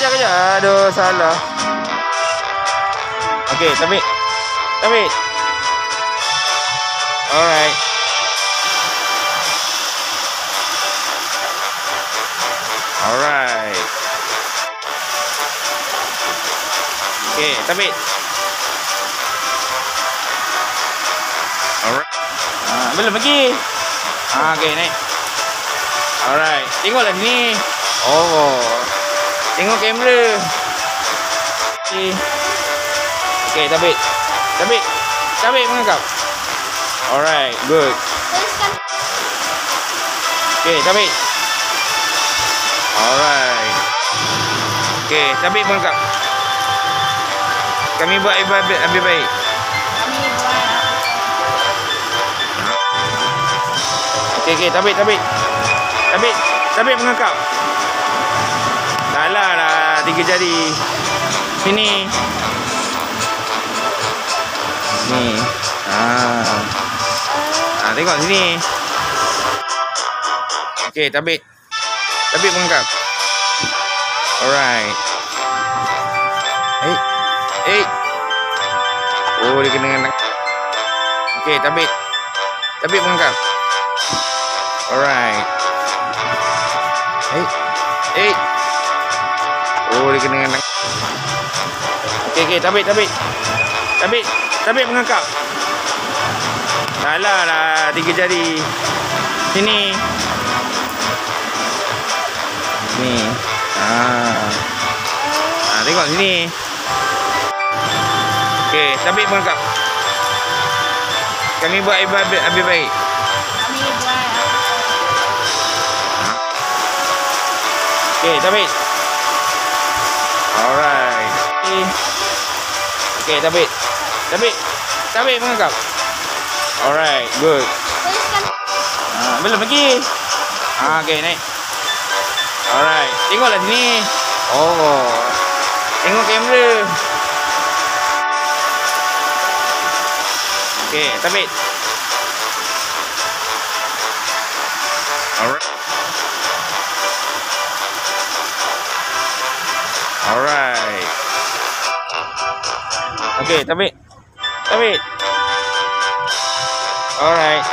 kejap. Aduh, salah. Okey, tabik. Tabik. Alright. Alright. Okey, tabik. Alright. Belum lagi. Okey, naik. Alright. Tengoklah sini. Oh. Tengok kamera. Okey, tabik. Tabik. Tabik mengangkap. Alright, good. Okey, tabik. Alright. Okey, tabik mengangkap. Kami buat lebih baik. Okey, tabik. Tabik mengangkap. Salah lah, 3 jari. Sini. Ni. Tengok sini. Okey, tabik. Tabik mengangkap. Alright. Oh, dia kena dengan. Okey, tabik. Tabik mengangkap. Alright. Oh, dia kena dengan. Okey, tabik. Tabik mengangkap. Salah lah, 3 jari. Sini. Ni. Tengok sini. Okey, tabik mengangkap. Kami buat lebih baik. Okey, tabik. Alright. Okey, tabik. Tabik mengangkap. Alright, good. Belum lagi. Okey, naik. Alright, tengoklah sini. Oh. Tengok kamera. Okey, tabik. Alright. Alright. Okey, tabik. Alright.